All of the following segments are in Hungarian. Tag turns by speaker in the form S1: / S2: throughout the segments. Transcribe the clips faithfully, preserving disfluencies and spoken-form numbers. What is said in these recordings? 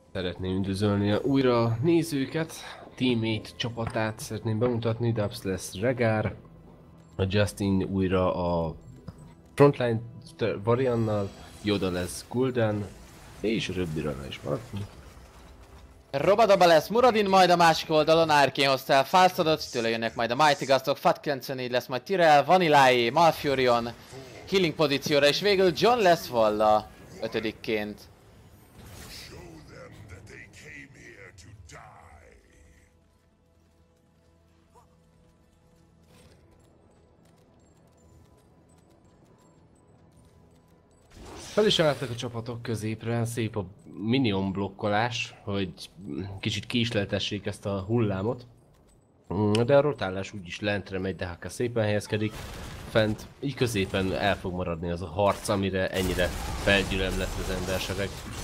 S1: Szeretném üdvözölni újra a nézőket, teammate csapatát szeretném bemutatni, Dubs lesz Regár, a Justin újra a Frontline Variannal, Yoda lesz Gul'dan, és a Röbbirana is maradni.
S2: Robadaba lesz Muradin, majd a másik oldalon Arkane hozta Falstadot, tőle jönnek majd a Mighty Gustok, Fat kilencvennégy lesz majd Tyrell, Vanillai, Malfurion, Healing pozícióra, és végül John lesz Valla ötödikként.
S1: Fel is álltak a csapatok középre, szép a minion blokkolás, hogy kicsit kísérletessék ezt a hullámot. De a rotálás úgyis lentre megy, de Haka szépen helyezkedik fent, így középen el fog maradni az a harc, amire ennyire felgyülemlett az embersereg.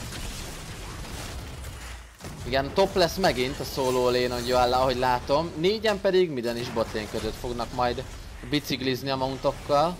S2: Igen, top lesz megint a solo lane, ahogy látom, négyen pedig miden is botlane között fognak majd biciklizni a mountokkal.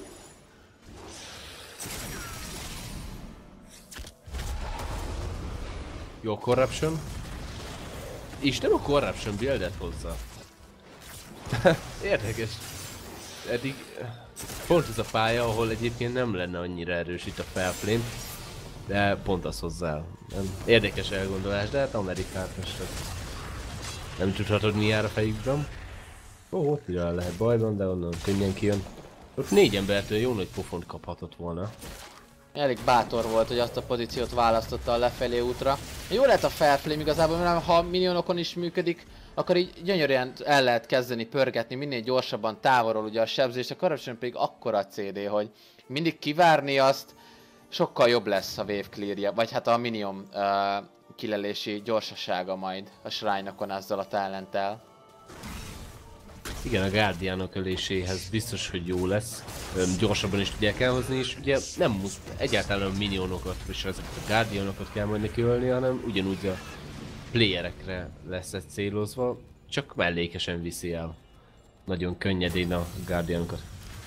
S1: Jó Corruption. És nem a Corruption buildet hozza. Érdekes. Eddig pont ez a pálya, ahol egyébként nem lenne annyira erős itt a Felflame. De pont az hozzá. Érdekes elgondolás, de hát Amerikát most nem tudhatod mi jár a fejükben. Ó, ott ide lehet bajban, de onnan könnyen kijön. Ott négy embertől jó nagy pofont kaphatott volna.
S2: Elég bátor volt, hogy azt a pozíciót választotta a lefelé útra. Jó lehet a Felflame igazából, mert ha minionokon is működik, akkor így gyönyörűen el lehet kezdeni pörgetni minél gyorsabban távolról ugye a sebzés, a Corruption pedig akkora cé dé, hogy mindig kivárni azt sokkal jobb lesz a wave clearje, vagy hát a minion uh, kilelési gyorsasága majd a shrine-okon ezzel a talenttel.
S1: Igen, a Guardianok öléséhez biztos, hogy jó lesz. Öm, gyorsabban is tudják elhozni, és ugye nem musz, egyáltalán a minionokat, és ezeket a Guardianokat kell majd neki ölni, hanem ugyanúgy a playerekre lesz ez célozva, csak mellékesen viszi el nagyon könnyedén a Guardianokat.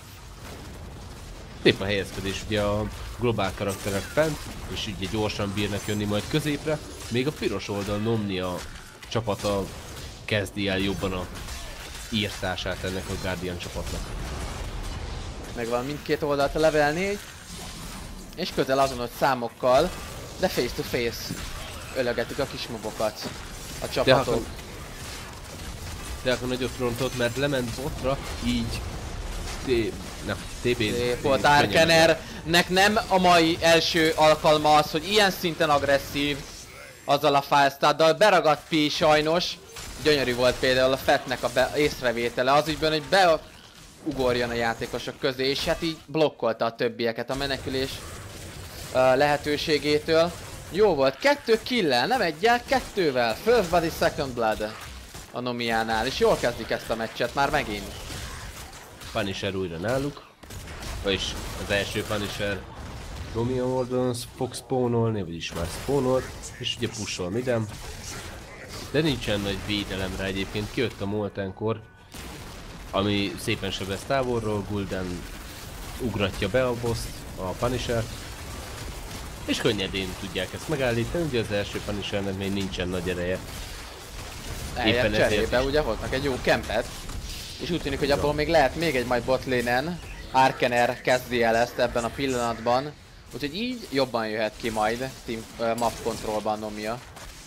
S1: Szép a helyezkedés, ugye a globál karakterek fent, és ugye gyorsan bírnak jönni majd középre, még a piros oldal Nomnia csapata kezdi el jobban a írtását ennek a Guardian csapatnak.
S2: Megvan mindkét oldalt a level négy, és közel azonos számokkal, de face to face ölögetik a kis mobokat a csapatok. De akkor,
S1: de akkor nagyot frontot, mert lement botra, így T... Na, té bé...
S2: Szép volt Arkanernek, nem a mai első alkalma az, hogy ilyen szinten agresszív azzal a Falstaddal, beragadt Pi sajnos. Gyönyörű volt például a Fettnek a be észrevétele az ügyben, hogy beugorjon a játékosok közé, és hát így blokkolta a többieket a menekülés uh, lehetőségétől. Jó volt, kettő kill-el, nem egyel, kettővel. First Body, Second Blood a Nomiánál, és jól kezdik ezt a meccset már megint.
S1: Punisher újra náluk, vagyis az első Punisher Romeo oldalon fog spawnolni, vagyis már spawnol, és ugye pushol midem. De nincsen nagy védelem rá egyébként, kijött a Moltenkor, ami szépen sebez távolról, Gul'dan ugratja be a boss-t, a Punishert, és könnyedén tudják ezt megállítani, ugye az első Punishernek még nincsen nagy ereje.
S2: Éppen cserébe ugye hoznak egy jó kempet, és úgy tűnik, hogy abból még lehet még egy majd botlane-en. Arkaner kezdi el ezt ebben a pillanatban, úgyhogy így jobban jöhet ki majd team uh, map controlban Nomia.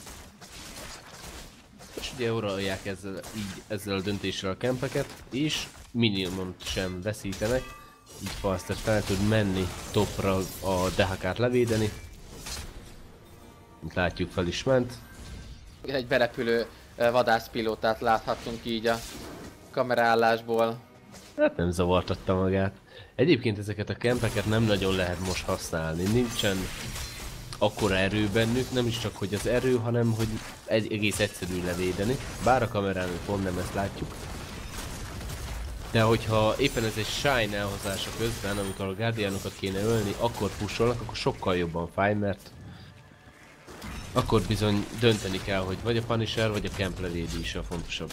S1: És ugye uralják ezzel, így, ezzel a döntéssel a kempeket, és minimumot sem veszítenek, így Falster fel tud menni topra a Dehakát levédeni. Mint látjuk, fel is ment.
S2: Egy berepülő uh, vadászpilótát láthattunk így a kameraállásból.
S1: Hát nem zavartatta magát. Egyébként ezeket a kempeket nem nagyon lehet most használni, nincsen akkora erő bennük, nem is csak hogy az erő, hanem hogy egy egész egyszerű levédeni. Bár a kamerán pont nem ezt látjuk. De hogyha éppen ez egy shine elhozása közben, amikor a Guardianokat kéne ölni, akkor pusolnak, akkor sokkal jobban fáj, mert akkor bizony dönteni kell, hogy vagy a Punisher, vagy a Camp levédi is a fontosabb.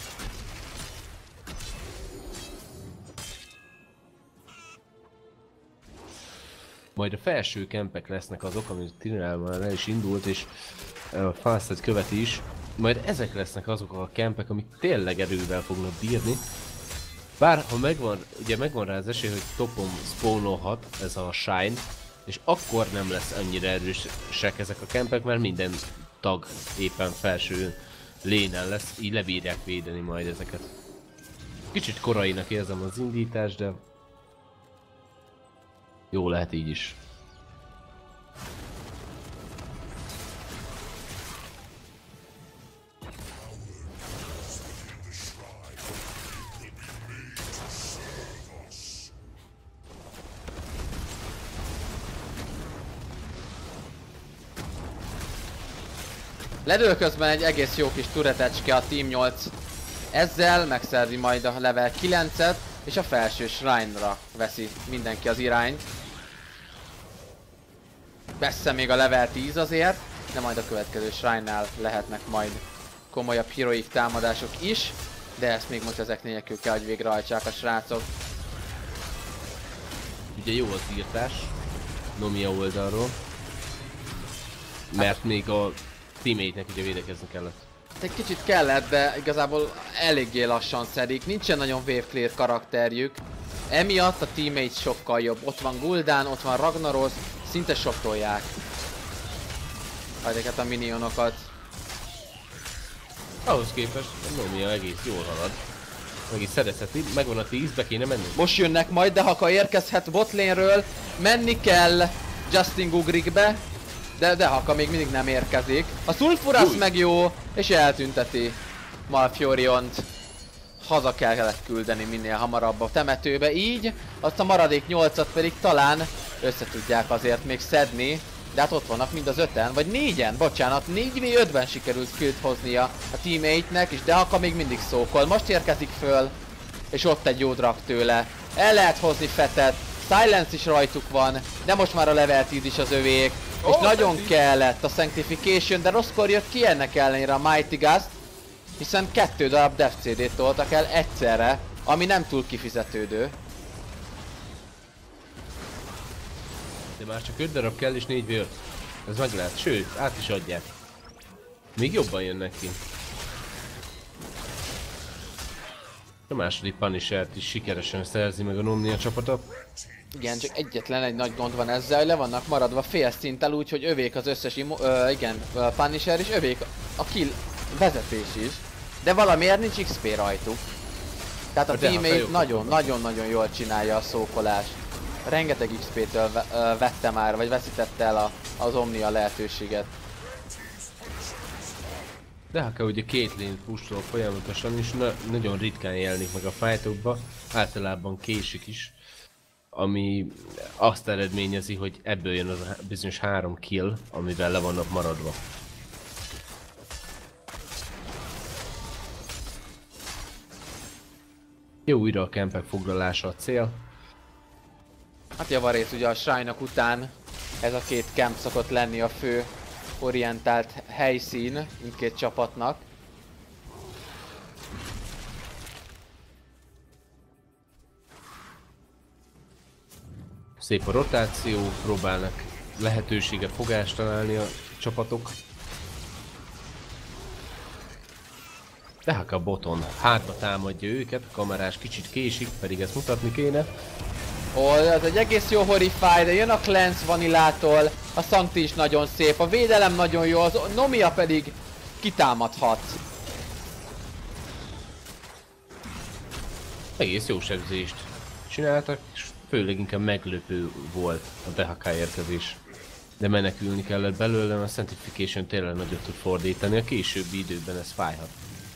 S1: Majd a felső kempek lesznek azok, amit Tyrell már el is indult, és a Fastet követi is, majd ezek lesznek azok a kempek, amik tényleg erővel fognak bírni. Bár ha megvan, ugye megvan rá az esély, hogy topon spawnolhat ez a Shine, és akkor nem lesz annyira erősek ezek a kempek, mert minden tag éppen felső lénen lesz, így lebírják védeni majd ezeket. Kicsit korainak érzem az indítást, de jó lehet így is.
S2: Ledől közben egy egész jó kis turetecske a Team nyolc. Ezzel megszerzi majd a level kilencet, és a felső shrine-ra veszi mindenki az irányt. Messze még a level tíz azért, de majd a következő shrine-nál lehetnek majd komolyabb heroic támadások is, de ezt még most ezek nélkül kell, hogy végrehajtsák a srácok.
S1: Ugye jó az írtás Nomia oldalról, mert még a teammate-nek ugye védekezni kellett.
S2: Egy kicsit kellett, de igazából eléggé lassan szedik, nincsen nagyon wave clear karakterjük. Emiatt a teammate sokkal jobb. Ott van Gul'dan, ott van Ragnaros, szinte soktolják ezeket a minionokat.
S1: Ahhoz képest a Nomia egész jól halad. Meg is szerezheti, megvan a tíz, be kéne menni.
S2: Most jönnek majd, de Haka érkezhet botlane-ről, menni kell Justin Gugrikbe, de de Haka még mindig nem érkezik. A Sulfuras meg jó, és eltünteti Malfuriont. Haza kellett küldeni minél hamarabb a temetőbe, így azt a maradék nyolcat pedig talán össze tudják azért még szedni. De hát ott vannak mind az öten, vagy négyen, bocsánat, négy v ötben sikerült killt hoznia a teammate-nek, és Dehaka még mindig szókol. Most érkezik föl, és ott egy jó drag tőle. El lehet hozni Fetet, Silence is rajtuk van, de most már a level tíz is az övék. Oh, és nagyon tíz. Kellett a Sanctification, de rosszkor jött ki ennek ellenére a Mighty Gust, hiszen kettő darab Death cé dét toltak el egyszerre, ami nem túl kifizetődő.
S1: De már csak öt darab kell és négy v öt. Ez meg lehet, sőt, át is adják. Még jobban jönnek ki. A második Punishert is sikeresen szerzi meg a Nomnia csapata.
S2: Igen, csak egyetlen egy nagy gond van ezzel, hogy le vannak maradva fél szinttel, úgyhogy övék az összes imo ö, igen, Punisher és övék a kill vezetés is. De valamiért nincs iksz pé rajtuk. Tehát a teammate nagyon-nagyon-nagyon jól csinálja a szókolást. Rengeteg iksz pé-től vette már, vagy veszítette el a, az Omnia lehetőséget.
S1: De ha kell ugye két lane pushol folyamatosan, és na nagyon ritkán jelenik meg a fightokba, általában késik is. Ami azt eredményezi, hogy ebből jön az a bizonyos három kill, amivel le vannak maradva. Jó, újra a kempek foglalása a cél.
S2: Hát javarész ugye a shrine-ok után ez a két camp szokott lenni a fő orientált helyszín mindkét csapatnak.
S1: Szép a rotáció, próbálnak lehetőséget, fogást találni a csapatok. Tehát a boton hátba támadja őket, a kamerás kicsit késik, pedig ezt mutatni kéne.
S2: Ó, ez egy egész jó horrify, de jön a Cleanse Vanillától, a Sancti is nagyon szép, a védelem nagyon jó, az Nomia pedig kitámadhat.
S1: Egész jó sebzést csináltak, és főleg inkább meglepő volt a Dehaka érkezés. De menekülni kellett belőle, a Sanctification tényleg nagyot tud fordítani, a későbbi időben ez fájhat.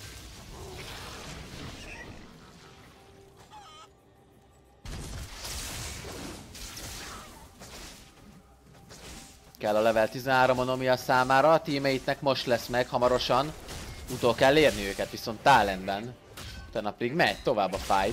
S2: Kell a level tizenhárom a Nomia számára, a teammate-nek most lesz meg hamarosan. Utol kell érni őket, viszont talentben. Utána pedig megy tovább a fight.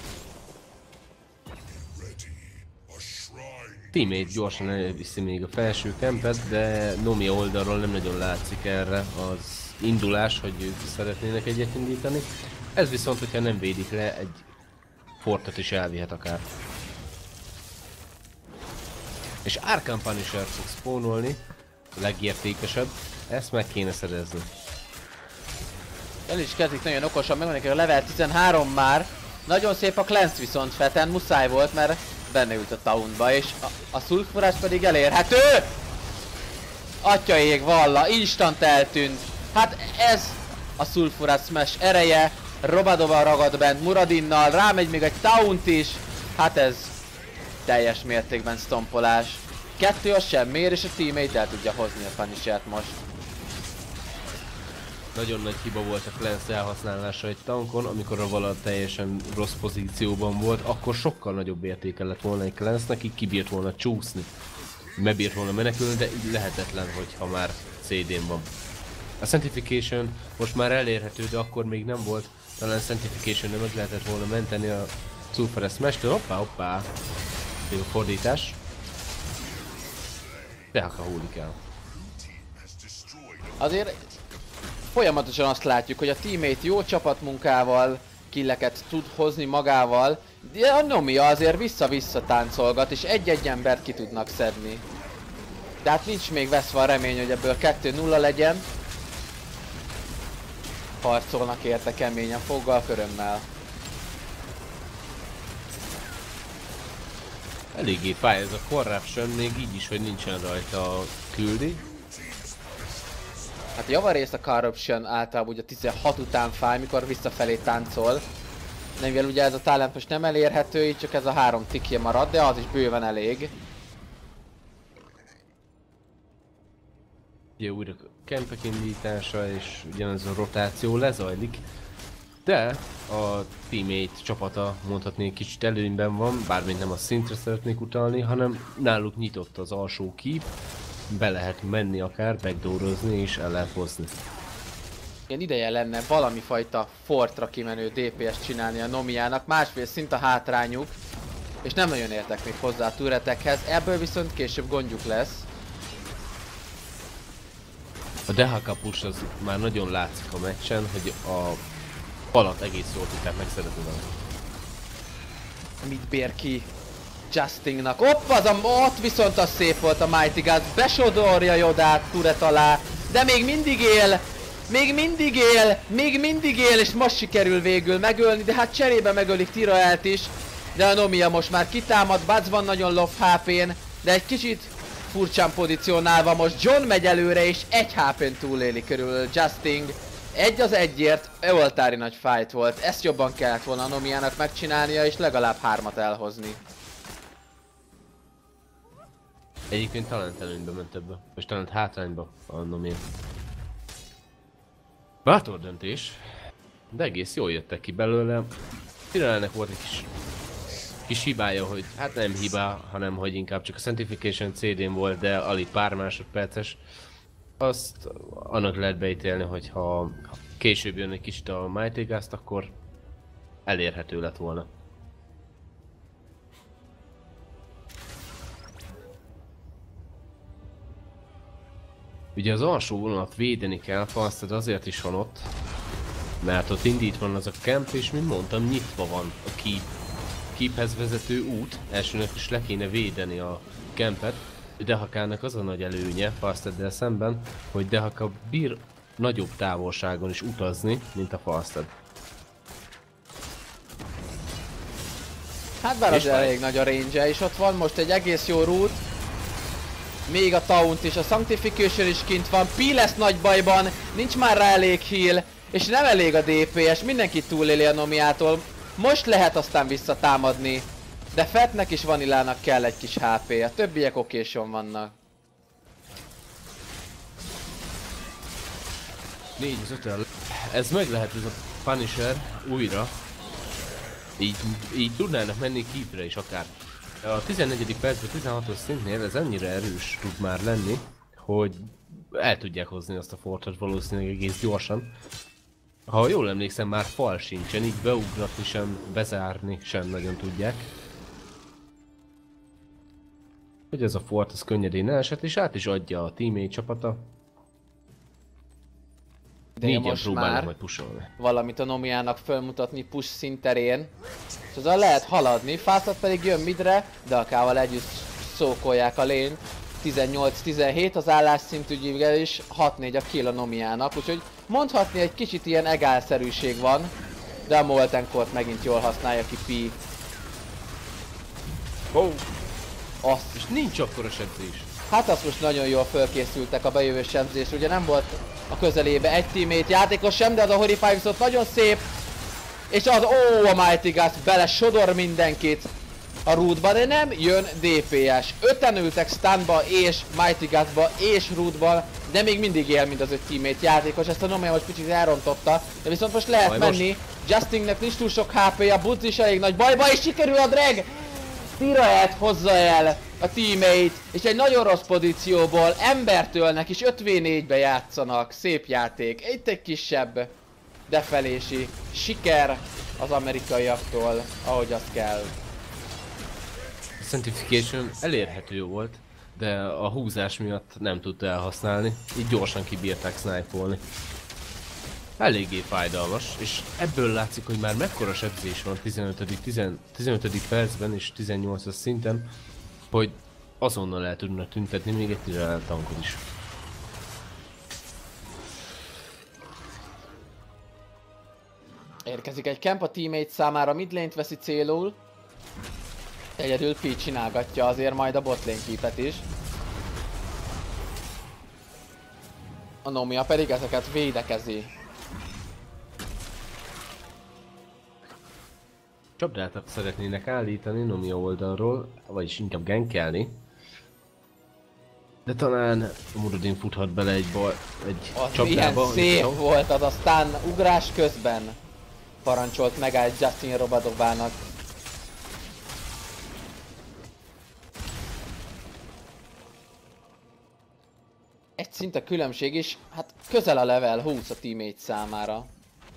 S1: Teammate gyorsan elviszi még a felső kempet, de Nomia oldalról nem nagyon látszik erre az indulás, hogy ők szeretnének egyet indítani. Ez viszont, hogyha nem védik le, egy fortot is elvihet akár. És Arcane Punisher fog spawnolni, a legértékesebb. Ezt meg kéne szerezni.
S2: El is kezdik nagyon okosan, megvan a level tizenhárom már. Nagyon szép a cleanse viszont Feten, muszáj volt, mert benne ült a tauntba, és a, a szulfurás pedig elérhető! Atya ég valla, instant eltűnt. Hát ez a szulfurás smash ereje. Robadova ragad bent Muradinnal, rámegy még egy taunt is. Hát ez teljes mértékben stompolás. Kettő az semmiért, és a teammate el tudja hozni a Punishert most.
S1: Nagyon nagy hiba volt a cleanse elhasználása egy tankon, amikor a vala teljesen rossz pozícióban volt, akkor sokkal nagyobb értéke lett volna egy cleanse-nek, így kibírt volna csúszni. Megbírt volna menekülni, de így lehetetlen, hogyha már cé dén van. A Sanctification most már elérhető, de akkor még nem volt. Talán Sanctification-re meg lehetett volna menteni a Sulfurous Smash-től. Hoppá, hoppá! Még a fordítás. De ha húlik el.
S2: Azért folyamatosan azt látjuk, hogy a teammate jó csapatmunkával killeket tud hozni magával, de a Nomia azért vissza-vissza táncolgat, és egy-egy embert ki tudnak szedni. De hát nincs még veszve a remény, hogy ebből kettő nulla legyen. Harcolnak érte keményen, foggal, körömmel.
S1: Eléggé fáj ez a Corruption, még így is, hogy nincsen rajta küldi.
S2: Hát javarészt a Corruption általában ugye tizenhat után fáj, mikor visszafelé táncol. De mivel ugye ez a talent most nem elérhető, így csak ez a három tikje marad, de az is bőven elég.
S1: Ugye újra kempek indítása és ugyanez a rotáció lezajlik. De a teammate csapata mondhatni kicsit előnyben van, bármint nem a szintre szeretnék utalni, hanem náluk nyitott az alsó keep, be lehet menni akár, backdoorozni és el lehet hozni.
S2: Ilyen ideje lenne valami fajta fortra kimenő dé pé es-t csinálni a Nomiának, másfél szint a hátrányuk, és nem nagyon értek még hozzá a turretekhez, ebből viszont később gondjuk lesz.
S1: A dé há ká push az már nagyon látszik a meccsen, hogy a falat egész jól tudták megszeretni.
S2: Mit bér ki Justingnak? Hopp, az a, ott viszont az szép volt a Mighty Gus, besodorja Jodát turret alá, de még mindig él, még mindig él, még mindig él, és most sikerül végül megölni, de hát cserébe megölik Tyraelt is, de a Nomia most már kitámad, Buds van nagyon low há pén, de egy kicsit furcsán pozícionálva most John megy előre, és egy há pén túléli körül Justing. Egy az egyért, oltári nagy fight volt, ezt jobban kellett volna a Nomiának megcsinálnia, és legalább hármat elhozni.
S1: Egyébként talent előnybe ment ebbe, és talent hátrányba a Nomia. Bátor döntés, de egész jól jöttek ki belőle. Tyrellnek volt egy kis, kis hibája, hogy hát nem hiba, hanem hogy inkább csak a Sanctification cé dén volt, de alig pár másodperces. Azt annak lehet beítélni, hogy ha később jön egy kicsit a Mighty Gus-t, akkor elérhető lett volna. Ugye az alsó vonalat védeni kell, Falstad azért is van ott, mert ott indít van az a camp, és mint mondtam, nyitva van a keep. Keephez vezető út, elsőnek is le kéne védeni a campet. dé há ká-nak az a nagy előnye Falstaddel szemben, hogy dé há ká bír nagyobb távolságon is utazni, mint a Falstad.
S2: Hát bár az elég nagy a range-e, és ott van most egy egész jó route. Még a taunt is, a Sanctification is kint van, Pi lesz nagy bajban, nincs már rá elég heal, és nem elég a dé pé es, mindenki túléli a Nomiától. Most lehet aztán visszatámadni, de Fetnek és Vanillának kell egy kis há pé, a többiek okéson vannak.
S1: négy az öt. Ez meg lehet ez a Punisher újra. Így, így tudnának menni keepre is akár. A tizennegyedik percben tizenhatos szintnél ez ennyire erős tud már lenni, hogy el tudják hozni azt a fortot valószínűleg egész gyorsan. Ha jól emlékszem, már fal sincsen, így beugratni sem, bezárni sem nagyon tudják. Hogy ez a fort az könnyedén elesett, és át is adja a teammate csapata.
S2: De
S1: Négyen
S2: most
S1: próbálnak
S2: már
S1: majd pusolni.
S2: valamit a Nomiának felmutatni push szinterén. És azzal lehet haladni, Falstad pedig jön midre, de akával együtt szókolják a lényt. tizennyolc tizenhét az állásszintügyével is hat négy a kill a Nomiának, úgyhogy mondhatni egy kicsit ilyen egálszerűség van, de a Molten Core-t megint jól használja ki Pi.
S1: Oh.
S2: Azt.
S1: És nincs akkora sebzés.
S2: Hát azt most nagyon jól fölkészültek a bejövő sebzés, ugye nem volt a közelébe egy teammate játékos sem, de az a Horify viszont nagyon szép. És az, ó, a Mighty Gust bele sodor mindenkit a rootba, de nem jön dé pé es. Öten ültek stunba és Mighty Gustba és rootban, de még mindig él, mint az öt teammate játékos. Ezt a Nomia most picit elrontotta, de viszont most lehet
S1: Aj,
S2: menni.
S1: most.
S2: Justinnek nincs túl sok há pé-ja, Buzz is elég nagy bajba, és sikerül a drag! Tiraet hozza el a teammate, és egy nagyon rossz pozícióból embertőlnek is öt vé négybe játszanak. Szép játék. Itt egy kisebb defelési siker az amerikaiaktól, ahogy azt kell.
S1: A Sanctification elérhető volt, de a húzás miatt nem tudta elhasználni, így gyorsan kibírták snipe-olni. Eléggé fájdalmas, és ebből látszik, hogy már mekkora sebzés van tizenötödik percben és tizennyolcas szinten, hogy azonnal el tudna tüntetni még egy tizenöt tankot is.
S2: Érkezik egy camp a teammate számára, midlane-t veszi célul. Egyedül Pi csinálgatja azért majd a botlane keepet is. A Nomia pedig ezeket védekezi.
S1: Csapdát szeretnének állítani Nomia oldalról, vagyis inkább gankelni. De talán a Muradin futhat bele egy, bal, egy
S2: Az
S1: csapdába.
S2: milyen szép volt az, aztán ugrás közben parancsolt megállt Justin Robadobának. Egy szint a különbség is, hát közel a level húsz a teammate számára.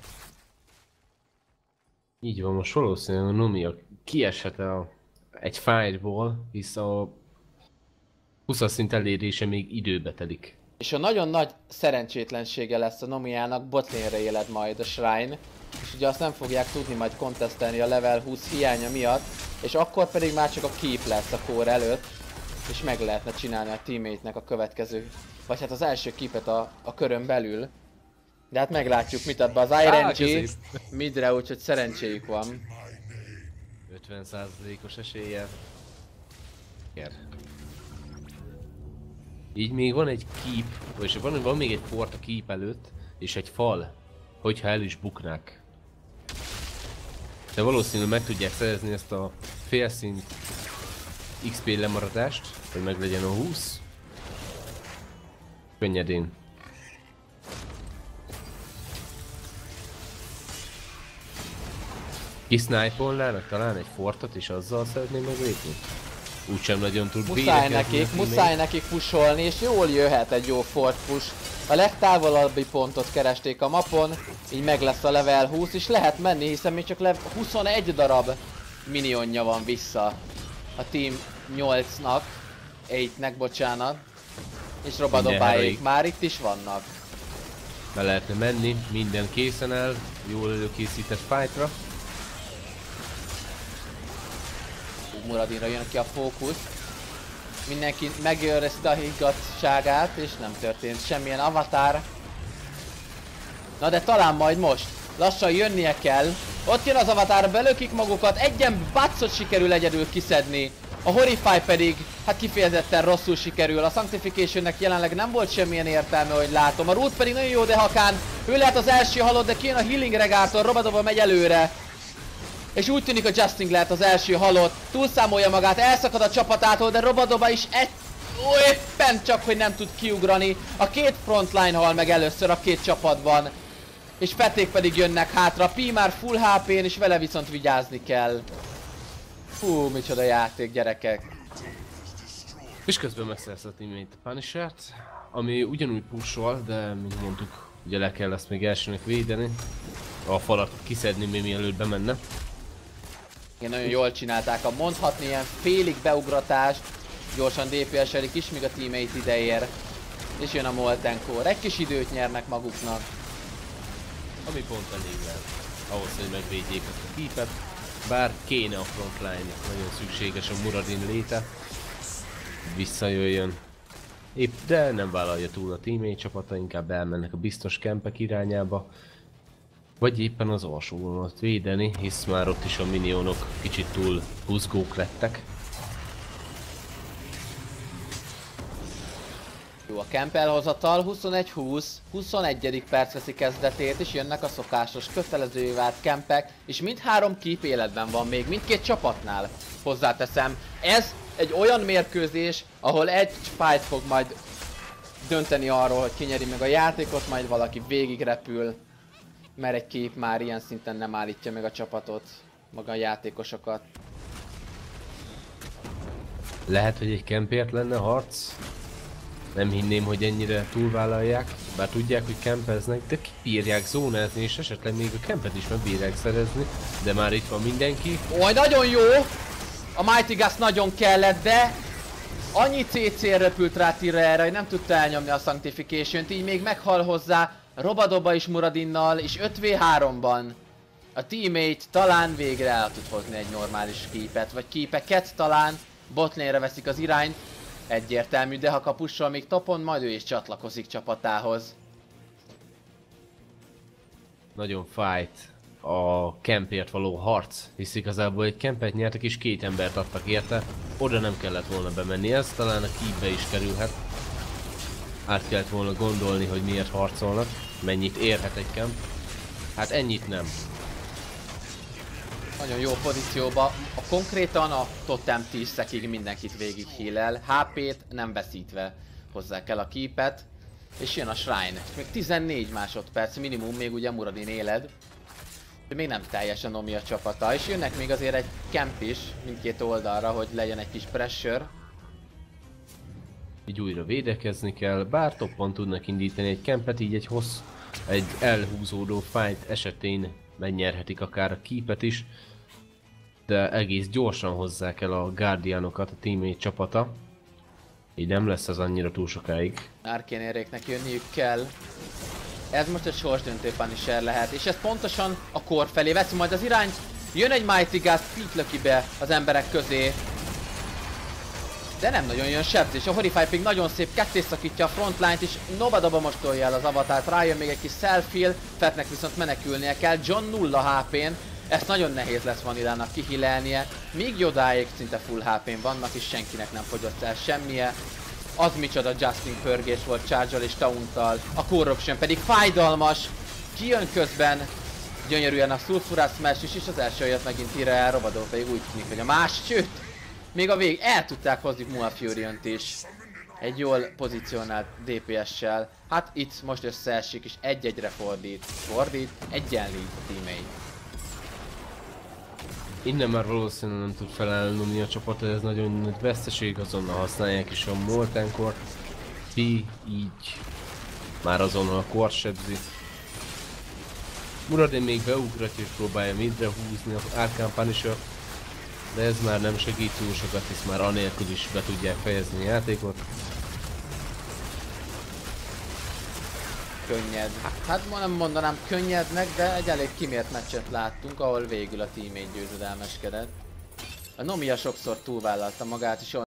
S1: Így van, most valószínűleg a Nomia kieshet a, egy fightból, hisz a huszas szint elérése még időbe telik.
S2: És a nagyon nagy szerencsétlensége lesz a Nomiának, botlane-re éled majd a Shrine. És ugye azt nem fogják tudni majd contestelni a level húsz hiánya miatt. És akkor pedig már csak a keep lesz a core előtt. És meg lehetne csinálni a teammate-nek a következő, vagy hát az első keepet a, a körön belül. De hát meglátjuk mit ad be az i er en gé midre, úgyhogy szerencséjük van.
S1: ötven százalékos eséllyel. Kér. Így még van egy keep, és van, van még egy fort a keep előtt, és egy fal, hogyha el is buknák. De valószínűleg meg tudják szerezni ezt a félszint iksz pé lemaradást, hogy meg legyen a húsz. Könnyedén. Kisnipolnának talán egy fortot, és azzal szeretném meglépni? Úgysem nagyon tud
S2: Muszáj nekik, muszáj nekik pusolni, és jól jöhet egy jó fort push. A legtávolabbi pontot keresték a mapon, így meg lesz a level húsz, és lehet menni, hiszen még csak level huszonegy darab minionja van vissza a team nyolcnak, nyolcnak, bocsánat. És Robadobáik már itt is vannak.
S1: Be lehetne menni, minden készen áll, jól előkészített fightra.
S2: Muradinra jön ki a fókusz. Mindenki megőrizte a higgadtságát, és nem történt semmilyen avatar. Na de talán majd most. Lassan jönnie kell. Ott jön az avatar, belökik magukat, egyen bacot sikerül egyedül kiszedni. A Horify pedig, hát kifejezetten rosszul sikerül. A Sanctificationnek jelenleg nem volt semmilyen értelme, hogy látom. A Root pedig nagyon jó, de Hakán, ő lehet az első halott, de kijön a Healing Regától, Robadoba megy előre. És úgy tűnik, a Justin lehet az első halott, túlszámolja magát, elszakad a csapatától, de Robadoba is egy... Ó, éppen csak, hogy nem tud kiugrani. A két frontline hal meg először a két csapatban. És Feték pedig jönnek hátra, Pi már full há pén, és vele viszont vigyázni kell. Fú, micsoda játék, gyerekek.
S1: És közben megszerzett a teammate a Punisher-t, ami ugyanúgy pushol, de mint mondtuk, ugye le kell ezt még elsőnek védeni. A falat kiszedni még mielőtt bemenne.
S2: Igen, nagyon jól csinálták a mondhatni ilyen félig beugratást. Gyorsan dé pé es-elik is, míg a teammate ideér. És jön a Molten Core. Egy kis időt nyernek maguknak.
S1: Ami pont elég lehet ahhoz, hogy megvédjék ezt a keepet. Bár kéne a frontline, nagyon szükséges a Muradin léte. Visszajöjjön. Épp, de nem vállalja túl a teammate csapata, inkább elmennek a biztos kempek irányába. Vagy éppen az alsó vonalat védeni, hisz már ott is a minionok kicsit túl húzgók lettek.
S2: Jó a camp elhozatal, huszonegy húsz, huszonegyedik perc veszi kezdetét, és jönnek a szokásos kötelezővé vált campek, és mindhárom keep életben van még, mindkét csapatnál. Hozzáteszem, ez egy olyan mérkőzés, ahol egy fight fog majd dönteni arról, hogy ki nyeri meg a játékot, majd valaki végig repül, mert egy kép már ilyen szinten nem állítja meg a csapatot, maga a játékosokat.
S1: Lehet, hogy egy kempért lenne harc. Nem hinném, hogy ennyire túlvállalják, bár tudják, hogy kempeznek, de kibírják zónázni, és esetleg még a kempet is megbírják szerezni, de már itt van mindenki.
S2: Oj, nagyon jó! A Mighty Gus nagyon kellett, de annyi cé cé repült rá Tyrellre, hogy nem tudta elnyomni a Sanctification-t, így még meghal hozzá Robadoba is Muradinnal, és öt vé háromban a teammate talán végre el tud hozni egy normális keepet, vagy keepeket talán, botlane-re veszik az irányt. Egyértelmű, de ha kapussal még topon, majd ő is csatlakozik csapatához.
S1: Nagyon fájt a kempért való harc, hisz igazából egy kempet nyertek és két embert adtak érte. Oda nem kellett volna bemenni, ez talán a keepbe is kerülhet. Át kellett volna gondolni, hogy miért harcolnak, mennyit érhet egy kemp. Hát ennyit nem.
S2: Nagyon jó pozícióba, a konkrétan a totem tíz szekig mindenkit végig heal-el, há pét nem veszítve hozzák el a keepet, és jön a shrine. És még tizennégy másodperc minimum, még ugye Muradin éled, de még nem teljesen Nomi a csapata, és jönnek még azért egy camp is mindkét oldalra, hogy legyen egy kis pressure.
S1: Így újra védekezni kell, bár toppon tudnak indítani egy kempet, így egy hossz, egy elhúzódó fight esetén megnyerhetik akár a keepet is. De egész gyorsan hozzák el a Guardianokat a teammate csapata. Így nem lesz az annyira túl sokáig.
S2: Arcane-éréknek jönniük kell. Ez most egy sorsdöntő Punisher lehet, és ez pontosan a kor felé veszi majd az irányt. Jön egy Mighty Gus, pitlöki be az emberek közé. De nem nagyon jön sebzés, a Horrify Pig nagyon szép, ketté szakítja a frontline-t, és Novadoba most tolja el az avatárt, rájön még egy kis self-heal, Fettnek viszont menekülnie kell, John nulla há pén. Ezt nagyon nehéz lesz Vanilának kihilelnie, míg Jodáék szinte full há pén vannak, és senkinek nem fogyott el semmije. Az micsoda Justin pörgés volt Charge-al és Taunttal, a Corruption pedig fájdalmas, kijön közben, gyönyörűen a Sulfuras Smash is, és az első jött megint Tyrell, Robadó pedig úgy tűnik, hogy a más, sőt, még a vég el tudták hozni Mua Fury-t is. Egy jól pozícionált dé pé es-sel, hát itt most összeesik, és egy-egyre fordít, fordít, egyenlít a teammate.
S1: Innen már valószínűleg nem tud felállni a csapat, ez nagyon nagy veszteség, azonnal használják is a Molten Core. Pi így már azonnal a Core sebzi. Muradin még beugratja és próbálja midre húzni az Arcane Punisher, de ez már nem segít túl sokat, hisz már anélkül is be tudják fejezni a játékot.
S2: Könnyed. Hát ma nem mondanám könnyednek, de egy elég kimért meccset láttunk, ahol végül a teammate győzedelmeskedett. A Nomia sokszor túlvállalta magát, és